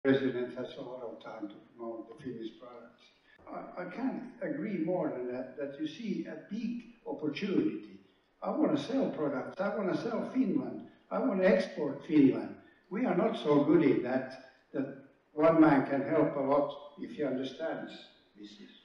President has a lot of time to promote the Finnish products. I can't agree more than that you see a big opportunity. I want to sell products, I want to sell Finland, I want to export Finland. We are not so good in that one man can help a lot if he understands business.